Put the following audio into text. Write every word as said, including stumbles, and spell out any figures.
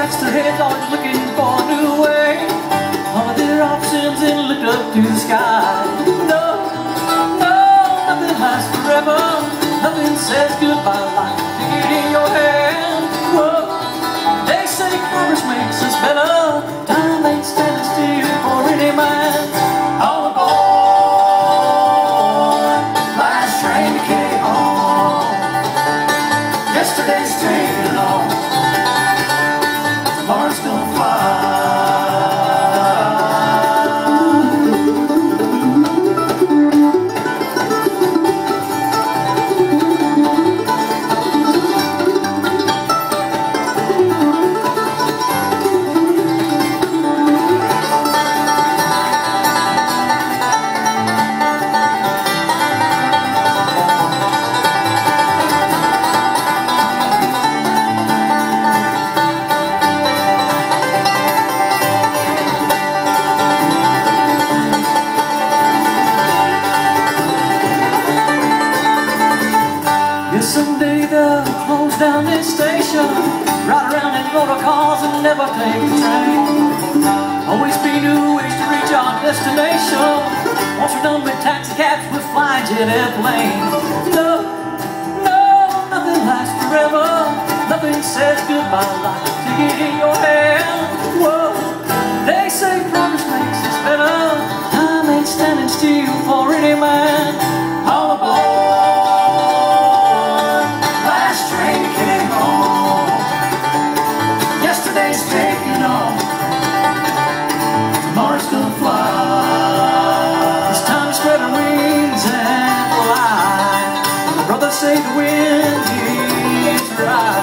scratched their heads, always looking for a new way. All of their options and looked up to the sky. No, no, nothing lasts forever. Nothing says goodbye like take it in your hand. Whoa, they say progress makes us better. Time ain't standing still for any man. All aboard, last train to carry on. Yesterday's taking on. Tomorrow's gonna fly. Someday they'll close down this station, ride around in motor cars and never take the train. Always be new ways to reach our destination. Once we're done with taxi cabs, we'll fly jet airplanes. No, no, nothing lasts forever. Nothing says goodbye like take it in your hand. Whoa, they say progress makes us better. Time ain't standing still for any man. All aboard. Tomorrow's gonna fly. It's time to spread our wings and fly. My brother say the wind is right.